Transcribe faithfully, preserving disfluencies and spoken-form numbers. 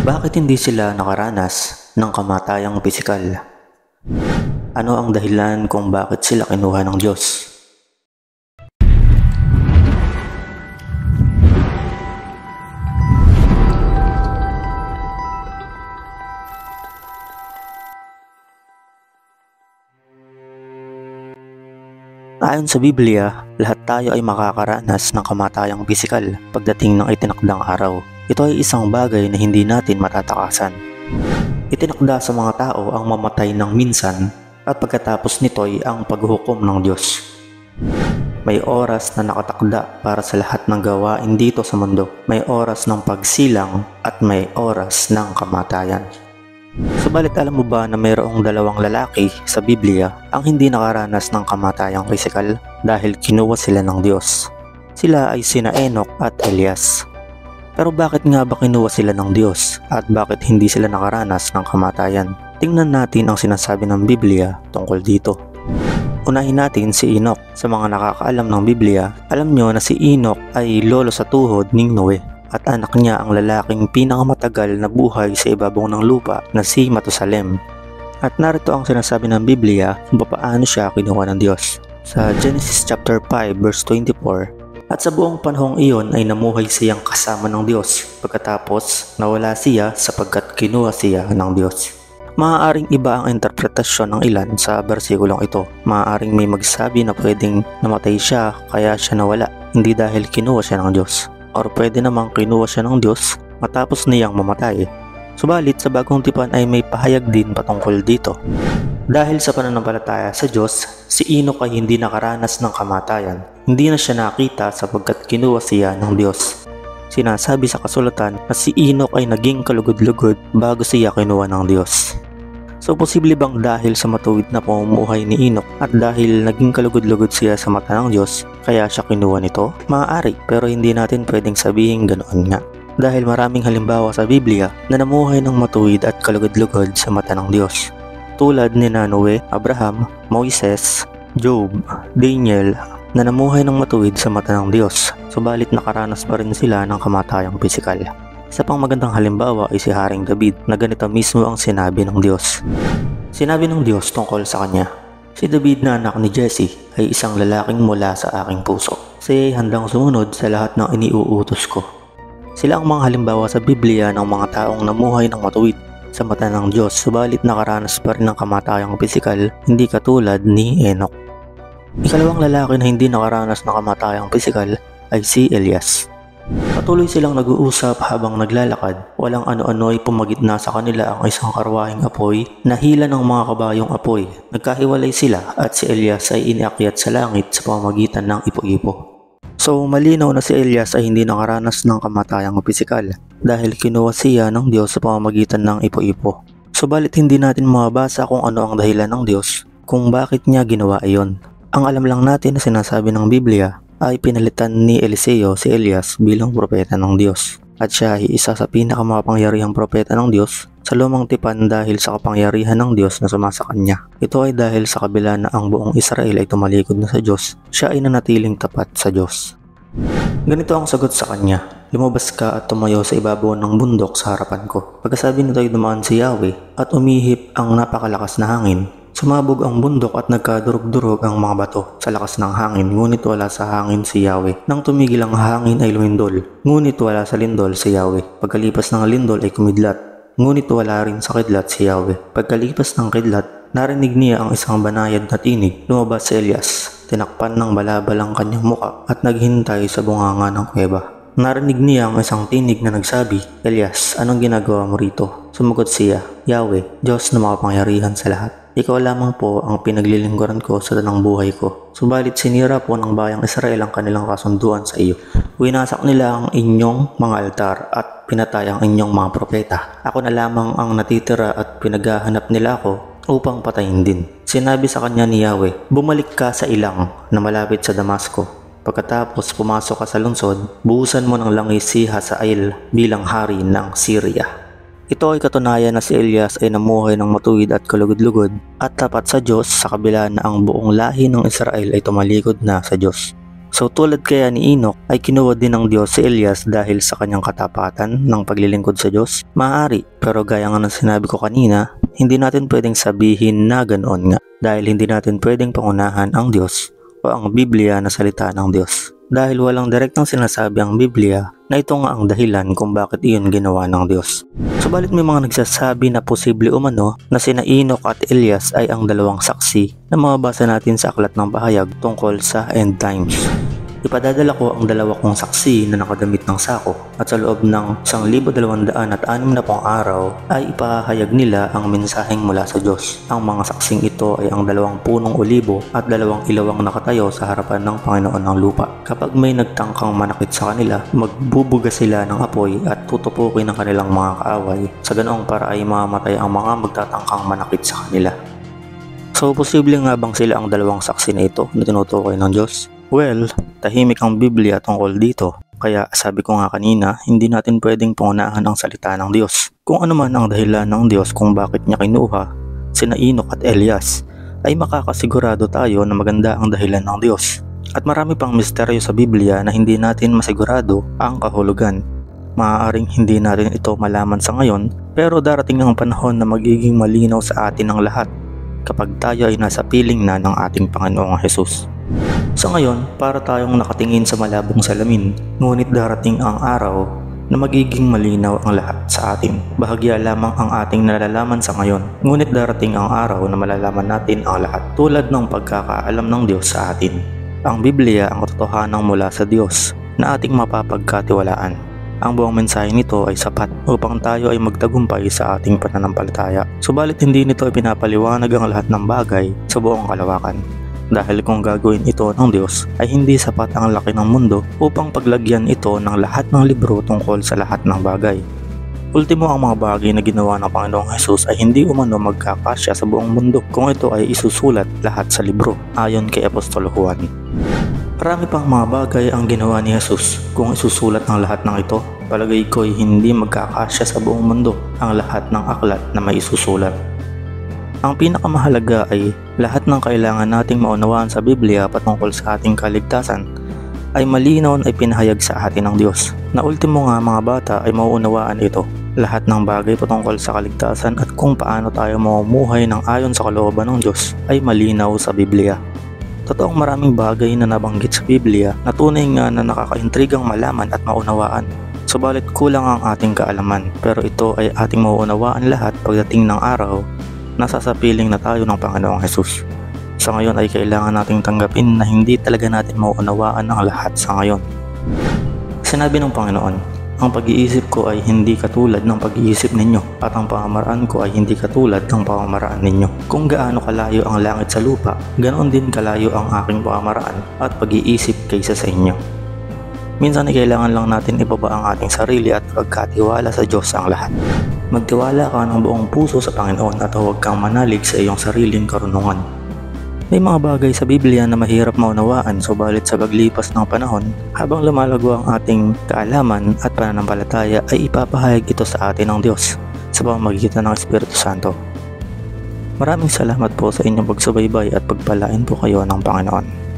Bakit hindi sila nakaranas ng kamatayang pisikal? Ano ang dahilan kung bakit sila kinuha ng Diyos? Ayon sa Biblia, lahat tayo ay makakaranas ng kamatayang pisikal pagdating ng itinakdang araw. Ito ay isang bagay na hindi natin matatakasan. Itinakda sa mga tao ang mamatay ng minsan at pagkatapos nito'y ang paghuhukom ng Diyos. May oras na nakatakda para sa lahat ng gawain dito sa mundo. May oras ng pagsilang at may oras ng kamatayan. Subalit alam mo ba na mayroong dalawang lalaki sa Biblia ang hindi nakaranas ng kamatayang pisikal dahil kinuha sila ng Diyos? Sila ay sina Enoch at Elias. Pero bakit nga ba kinuha sila ng Diyos at bakit hindi sila nakaranas ng kamatayan? Tingnan natin ang sinasabi ng Biblia tungkol dito. Unahin natin si Enoch. Sa mga nakakaalam ng Biblia, alam nyo na si Enoch ay lolo sa tuhod ni Noe at anak niya ang lalaking pinakamatagal na buhay sa ibabaw ng lupa na si Matusalem. At narito ang sinasabi ng Biblia kung paano siya kinuha ng Diyos. Sa Genesis chapter five verse twenty-four, at sa buong panahong iyon ay namuhay siyang kasama ng Diyos, pagkatapos nawala siya sapagkat kinuha siya ng Diyos. Maaaring iba ang interpretasyon ng ilan sa bersikulong ito. Maaaring may magsabi na pwedeng namatay siya kaya siya nawala, hindi dahil kinuha siya ng Diyos. Or pwede namang kinuha siya ng Diyos matapos niyang mamatay. Subalit sa bagong tipan ay may pahayag din patungkol dito. Dahil sa pananampalataya sa Diyos, si Enoch ay hindi nakaranas ng kamatayan. Hindi na siya nakita sapagkat kinuha siya ng Diyos. Sinasabi sa kasulatan na si Enoch ay naging kalugod-lugod bago siya kinuha ng Diyos. So posible bang dahil sa matuwid na pamumuhay ni Enoch at dahil naging kalugod-lugod siya sa mata ng Diyos, kaya siya kinuha nito? Maaari, pero hindi natin pwedeng sabihin ganoon nga. Dahil maraming halimbawa sa Biblia na namuhay ng matuwid at kalugod-lugod sa mata ng Diyos. Tulad ni Noe, Abraham, Moises, Job, Daniel, na namuhay ng matuwid sa mata ng Diyos, subalit nakaranas pa rin sila ng kamatayang pisikal. Isa pang magandang halimbawa ay si Haring David na ganito mismo ang sinabi ng Diyos. Sinabi ng Diyos tungkol sa kanya, si David na anak ni Jesse ay isang lalaking mula sa aking puso. Siya ay handang sumunod sa lahat ng iniuutos ko. Sila ang mga halimbawa sa Biblia ng mga taong namuhay ng matuwid sa mata ng Diyos, subalit nakaranas pa rin ng kamatayang pisikal, hindi katulad ni Enoch. Ikalawang lalaki na hindi nakaranas ng kamatayang pisikal ay si Elias. Patuloy silang nag-uusap habang naglalakad. Walang ano-ano ay pumagitna sa kanila ang isang karwaheng apoy na hila ng mga kabayong apoy. Nagkahiwalay sila at si Elias ay iniakyat sa langit sa pamamagitan ng ipo-ipo. So malinaw na si Elias ay hindi nakaranas ng kamatayang pisikal dahil kinuha siya ng Diyos sa pamamagitan ng ipo-ipo. Subalit hindi natin mabasa kung ano ang dahilan ng Diyos kung bakit niya ginawa iyon. Ang alam lang natin na sinasabi ng Biblia ay pinalitan ni Eliseo si Elias bilang propeta ng Diyos. At siya ay isa sa pinakamakapangyarihang propeta ng Diyos sa lumang tipan dahil sa kapangyarihan ng Diyos na sumasa kanya. Ito ay dahil sa kabila na ang buong Israel ay tumalikod na sa Diyos, siya ay nanatiling tapat sa Diyos. Ganito ang sagot sa kanya, lumabas ka at tumayo sa ibabaw ng bundok sa harapan ko. Pagkasabi nito ay dumaan si Yahweh at umihip ang napakalakas na hangin. Sumabog ang bundok at nagkadurog-durog ang mga bato sa lakas ng hangin, ngunit wala sa hangin si Yahweh. Nang tumigil ang hangin ay lumindol, ngunit wala sa lindol si Yahweh. Pagkalipas ng lindol ay kumidlat, ngunit wala rin sa kidlat si Yahweh. Pagkalipas ng kidlat, narinig niya ang isang banayad na tinig. Lumabas si Elias, tinakpan ng balabal ang kanyang muka at naghintay sa bunganga ng kuweba. Narinig niya ang isang tinig na nagsabi, Elias, anong ginagawa mo rito? Sumagot siya, Yahweh, Diyos na makapangyarihan sa lahat. Ikaw lamang po ang pinaglilingkuran ko sa tanang buhay ko. Subalit sinira po ng bayang Israel ang kanilang kasunduan sa iyo. Winasak nila ang inyong mga altar at pinatay ang inyong mga propeta. Ako na lamang ang natitira at pinaghahanap nila ako upang patayin din. Sinabi sa kanya ni Yahweh, bumalik ka sa ilang na malapit sa Damasco. Pagkatapos pumasok ka sa lungsod, buhusan mo ng langis si Hazael bilang hari ng Syria. Ito ay katunayan na si Elias ay namuhay ng matuwid at kalugod-lugod at tapat sa Diyos sa kabila na ang buong lahi ng Israel ay tumalikod na sa Diyos. So tulad kaya ni Enoch ay kinuha din ng Diyos si Elias dahil sa kanyang katapatan ng paglilingkod sa Diyos? Maaari, pero gaya nga ng sinabi ko kanina, hindi natin pwedeng sabihin na ganoon nga dahil hindi natin pwedeng pangunahan ang Diyos o ang Biblia na salita ng Diyos. Dahil walang direktang sinasabi ang Biblia na ito nga ang dahilan kung bakit iyon ginawa ng Diyos. Subalit may mga nagsasabi na posible umano na sina Enoch at Elias ay ang dalawang saksi na mababasa natin sa aklat ng pahayag tungkol sa end times. Ipadadala ko ang dalawa kong saksi na nakadamit ng sako at sa loob ng isang libo dalawang daan at anim na pong araw ay ipahayag nila ang mensaheng mula sa Diyos. Ang mga saksing ito ay ang dalawang punong olibo at dalawang ilawang nakatayo sa harapan ng Panginoon ng lupa. Kapag may nagtangkang manakit sa kanila, magbubuga sila ng apoy at tutupukin ng kanilang mga kaaway. Sa ganoong para ay mamamatay ang mga magtatangkang manakit sa kanila. So, posible nga bang sila ang dalawang saksi na ito na tinutukoy ng Diyos? Well, tahimik ang Biblia tungkol dito. Kaya sabi ko nga kanina, hindi natin pwedeng pangunahan ang salita ng Diyos. Kung ano man ang dahilan ng Diyos kung bakit niya kinuha sina Enoch at Elias, ay makakasigurado tayo na maganda ang dahilan ng Diyos. At marami pang misteryo sa Biblia na hindi natin masigurado ang kahulugan. Maaaring hindi natin ito malaman sa ngayon, pero darating ang panahon na magiging malinaw sa atin ang lahat kapag tayo ay nasa piling na ng ating Panginoong Hesus. Sa ngayon, para tayong nakatingin sa malabong salamin, ngunit darating ang araw na magiging malinaw ang lahat sa atin. Bahagya lamang ang ating nalalaman sa ngayon, ngunit darating ang araw na malalaman natin ang lahat tulad ng pagkakaalam ng Diyos sa atin. Ang Biblia ang katotohanan mula sa Diyos na ating mapapagkatiwalaan. Ang buong mensahe nito ay sapat upang tayo ay magtagumpay sa ating pananampalataya. Subalit hindi nito ipinapaliwanag ang lahat ng bagay sa buong kalawakan. Dahil kung gagawin ito ng Diyos ay hindi sapat ang laki ng mundo upang paglagyan ito ng lahat ng libro tungkol sa lahat ng bagay. Ultimo, ang mga bagay na ginawa ng Panginoong Hesus ay hindi umano magkakasya sa buong mundo kung ito ay isusulat lahat sa libro ayon kay Apostol Juan. Marami pang mga bagay ang ginawa ni Hesus. Kung isusulat ng lahat ng ito, palagay ko ay hindi magkakasya sa buong mundo ang lahat ng aklat na may isusulat. Ang pinakamahalaga ay lahat ng kailangan nating maunawaan sa Biblia patungkol sa ating kaligtasan ay malinaw ay pinahayag sa atin ng Diyos. Na ultimo nga mga bata ay mauunawaan ito. Lahat ng bagay patungkol sa kaligtasan at kung paano tayo mamumuhay ng ayon sa kalooban ng Diyos ay malinaw sa Biblia. Totoong maraming bagay na nabanggit sa Biblia na tunay nga na nakakaintrigang malaman at maunawaan. Subalit kulang ang ating kaalaman, pero ito ay ating mauunawaan lahat pagdating ng araw nasasapiling na tayo ng Panginoong Hesus. Sa ngayon ay kailangan nating tanggapin na hindi talaga natin mauunawaan ang lahat sa ngayon. Sinabi ng Panginoon, ang pag-iisip ko ay hindi katulad ng pag-iisip ninyo at ang pamamaraan ko ay hindi katulad ng pamamaraan ninyo. Kung gaano kalayo ang langit sa lupa, ganoon din kalayo ang aking pamamaraan at pag-iisip kaysa sa inyo. Minsan ay kailangan lang natin ibaba ang ating sarili at pagkatiwala sa Diyos ang lahat. Magtiwala ka ng buong puso sa Panginoon at huwag kang manalig sa iyong sariling karunungan. May mga bagay sa Biblia na mahirap maunawaan, subalit sa paglipas ng panahon, habang lumalago ang ating kaalaman at pananampalataya ay ipapahayag ito sa atin ng Diyos sa pamamagitan ng Espiritu Santo. Maraming salamat po sa inyong pagsubaybay at pagpalain po kayo ng Panginoon.